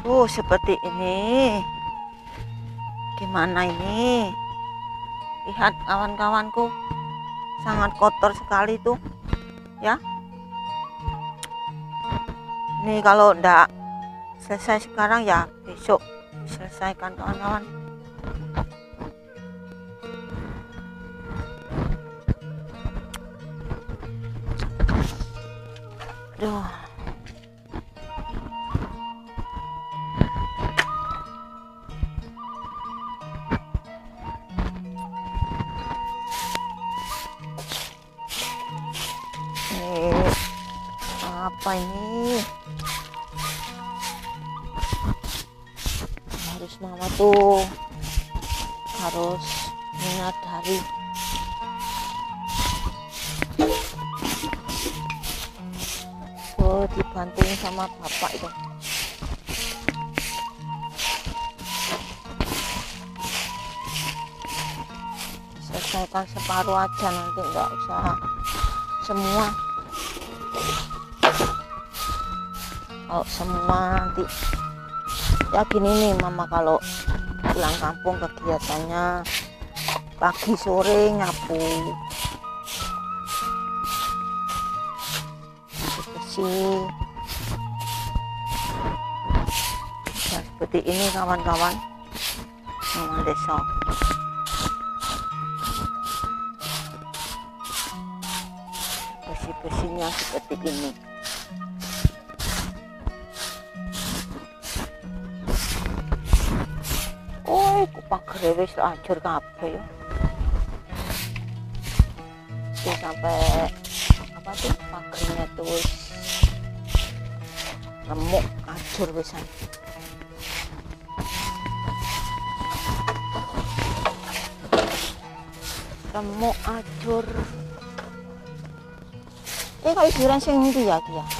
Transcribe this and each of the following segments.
Seperti ini. Gimana ini? Lihat kawan-kawanku, sangat kotor sekali tuh ya. Ini kalau ndak selesai sekarang ya besok selesaikan kawan-kawan. Aduh. Apa ini? Harus mama tuh harus menyadari. Tuh dibantuin sama bapak itu. Selesaikan separuh aja, nanti nggak usah semua. Kalau semua nanti ya gini nih mama, kalau pulang kampung kegiatannya pagi sore nyapu, bersih ya, seperti ini kawan-kawan mama desa. Bersih-bersihnya seperti ini. Pagar wis hancur kabeh ya. Tuh sampai apa tuh pagarnya tuh remuk hancur wisan. Remuk hancur. Kayak jiran sing ndi ya iki ya?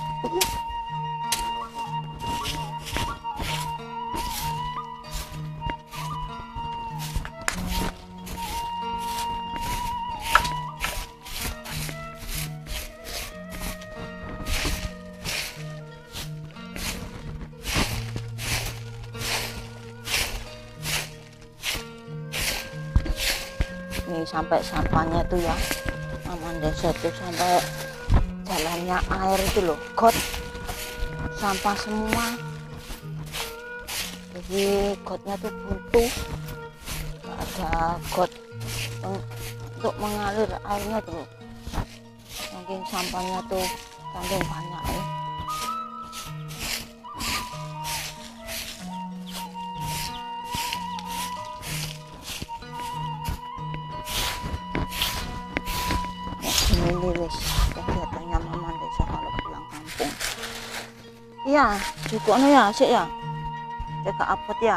Nih sampai sampahnya tuh ya, aman desa tuh sampai jalannya air itu loh, got sampah semua. Jadi gotnya tuh buntu, nggak ada got untuk mengalir airnya tuh. Mungkin sampahnya tuh saking banyak ya. Ini wis kegiatannya mama desa kalau pulang kampung. Iya, juga ya asik ya. Jaga apot ya.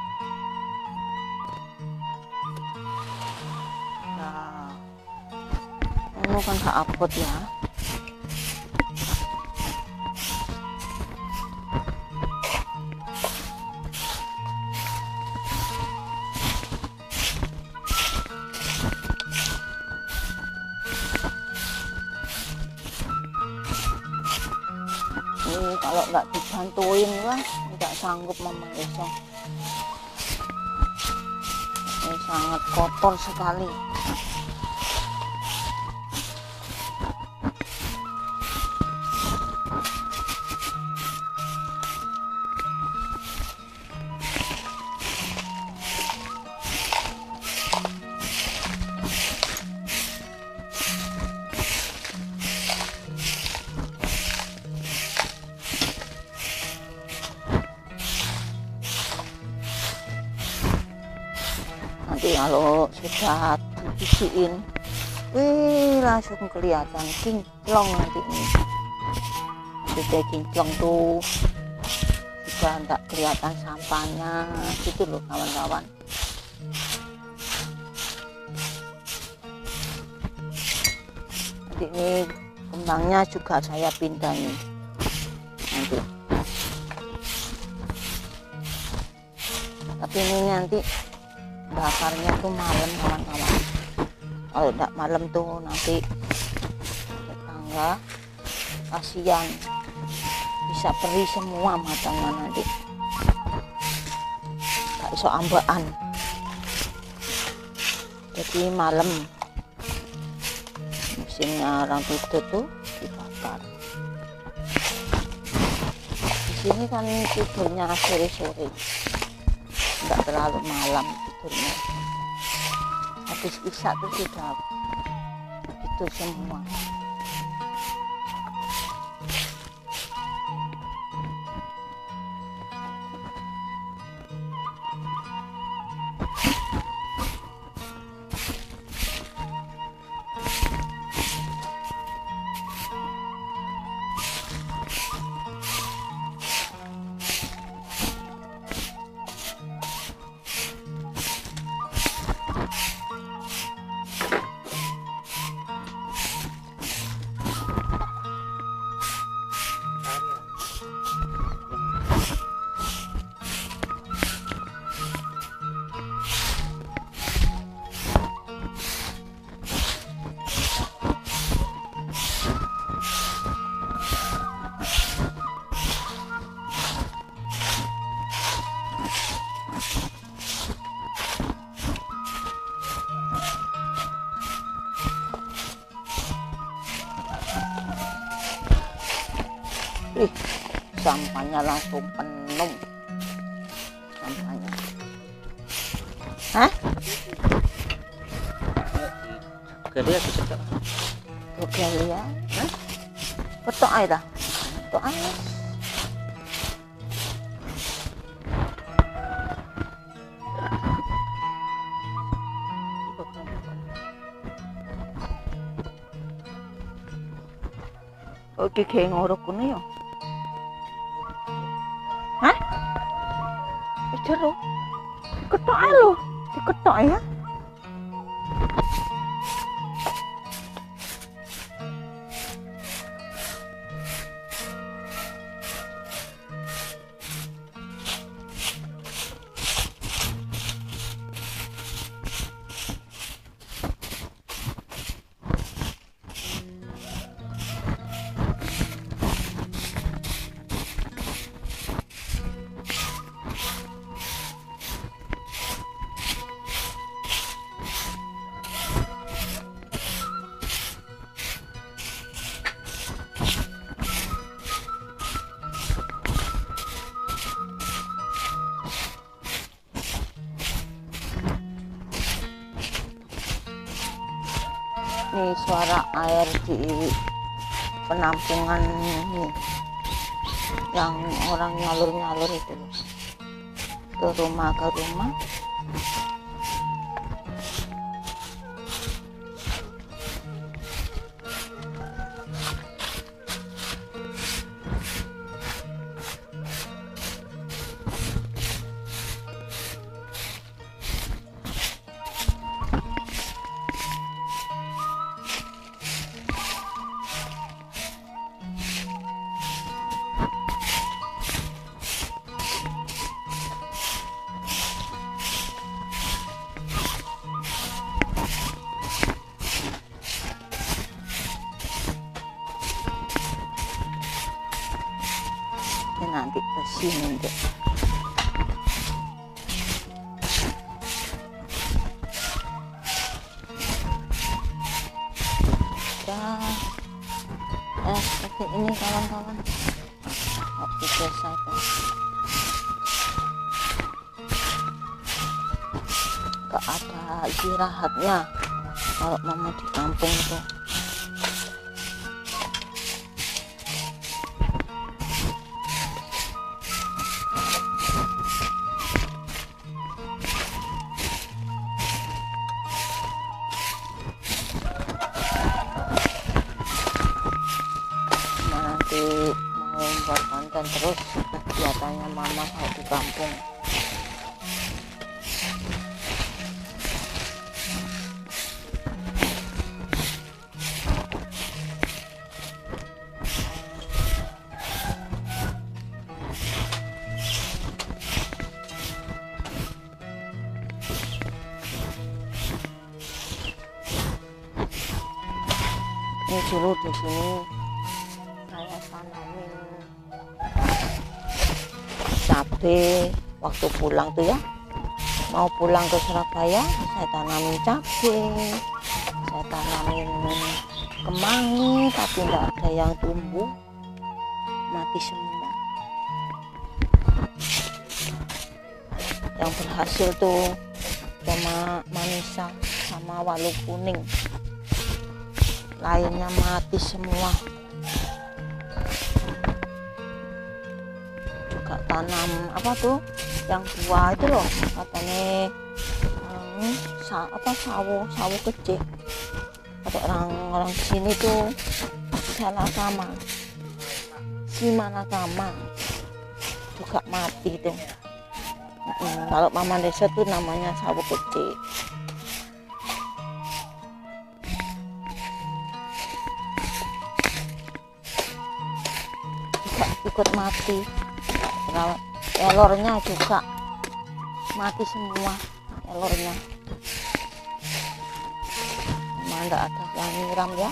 Nah, ini kan gak apot ya. Kalau nggak dibantuin lah nggak sanggup mama desa. Ini sangat kotor sekali. Nanti kalau sudah dibersihin, wih langsung kelihatan kinclong nanti nih. Sudah kinclong tuh juga enggak kelihatan sampahnya gitu loh kawan-kawan. Nanti ini kembangnya juga saya pindah nih nanti. Tapi ini nanti bakarnya tuh malam kawan-kawan. Kalau tidak malam tuh nanti tetangga kasihan, bisa perih semua matanya nanti. iso ambaan. Jadi malam musimnya orang tidur tuh dibakar. Di sini kan tidurnya sore-sore, nggak terlalu malam tidurnya. Habis isya tuh sudah tidur semua. Ih, sampahnya langsung penuh. Sampahnya. Hah? Galia ketok. Galia? Hah? Ketok aja dah. Ketok aja. Oke, kayak ngorok kuno ya. Hah? Jero. Ketok aja lo. Diketok ya. Nih suara air di penampungan nih, yang orang nyalur-nyalur itu loh, ke rumah ke rumah. Nanti ke sini deh. Ya, seperti ini kawan-kawan. Waktu biasa itu. Gak ada istirahatnya kalau mama di kampung tuh. Mau buat konten terus kegiatannya mama kalau di kampung. Ini dulu di sini saya tanamin cabai waktu pulang tuh ya, mau pulang ke Surabaya saya tanamin cabai, saya tanamin kemangi, tapi tidak ada yang tumbuh, mati semua. Yang berhasil tuh cuma manisa sama walu kuning, lainnya mati semua. Juga tanam apa tuh yang buah itu loh, katanya sawo kecil. Ada orang sini tuh salakama, si manakama juga mati tuh. Kalau Mama Desa tuh namanya sawo kecil. Juga ikut mati. Telurnya juga mati semua, telurnya. Memang enggak ada yang nyiram ya.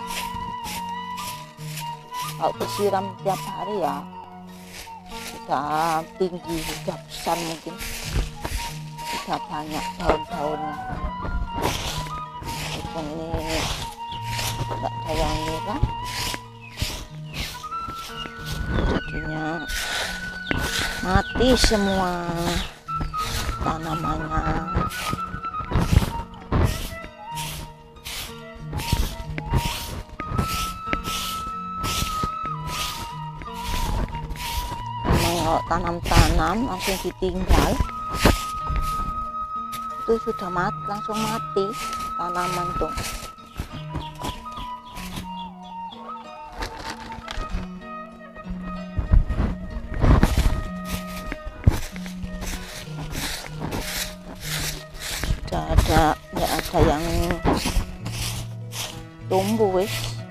Kalau disiram tiap hari ya sudah tinggi, sudah besar, mungkin sudah banyak daun-daunnya. Walaupun ini enggak ada yang nyiram, jadinya mati semua tanamannya. Kalau tanam-tanam langsung ditinggal itu sudah mati, langsung mati tanaman tuh. Nggak ada yang tumbuh wis.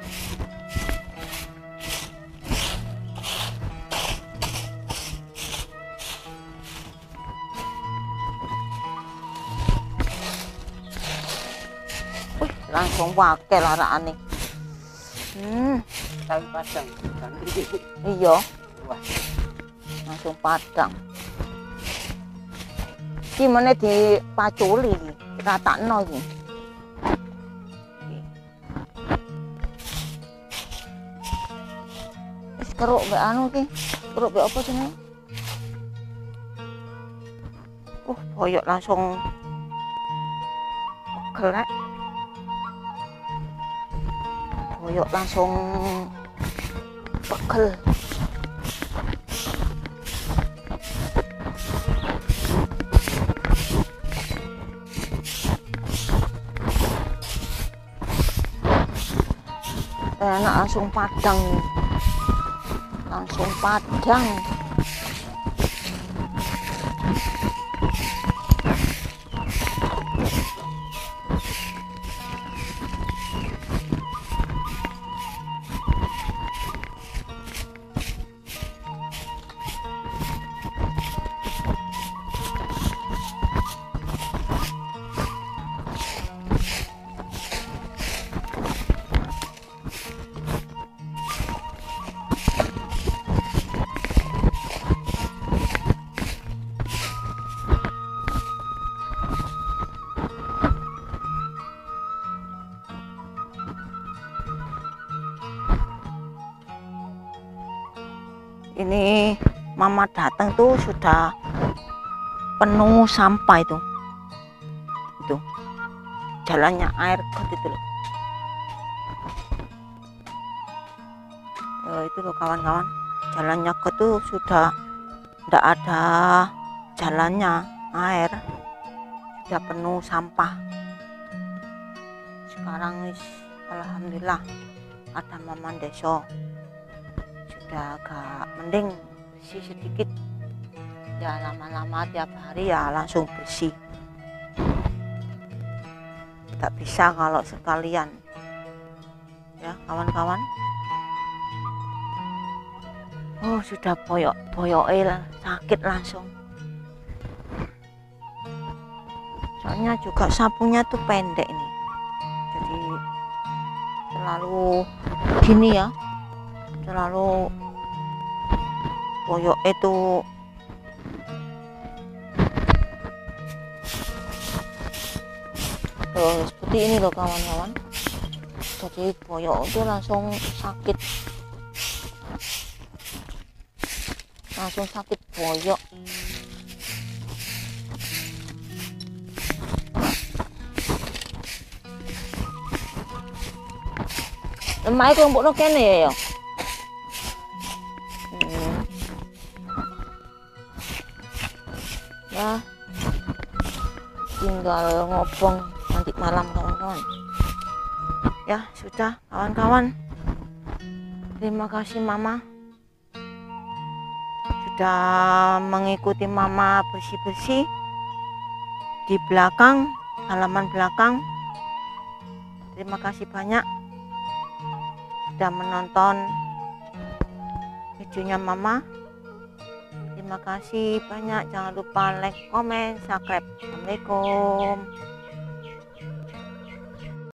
Langsung wakil laraan nih. Tahu padang. Iya. Langsung padang. Gimana dipaculi ratakno iki. Wis keruk mbek anu iki. Keruk mbek apa jenenge? Boyok langsung gelek. Boyok langsung pegel. Enak, langsung padang, langsung padang. Ini Mama datang tuh sudah penuh sampah itu jalannya air got itu loh. Itu loh kawan-kawan, jalannya got tuh sudah tidak ada jalannya, air sudah penuh sampah. Sekarang alhamdulillah ada Mama Desa, sudah agak mending, bersih sedikit ya. Lama-lama tiap hari ya langsung bersih. Tak bisa kalau sekalian ya kawan-kawan. Sudah boyok sakit langsung. Soalnya juga sapunya tuh pendek nih, jadi terlalu gini ya, terlalu boyok itu Tuh, seperti ini loh kawan-kawan. Jadi boyok itu langsung sakit, boyok. Lemah itu mbokno kene ya. Ya, tinggal ngobong nanti malam kawan-kawan. Ya sudah kawan-kawan, terima kasih mama sudah mengikuti mama bersih-bersih di belakang, halaman belakang. Terima kasih banyak sudah menonton videonya mama. Terima kasih banyak, jangan lupa like, comment, subscribe. Assalamualaikum.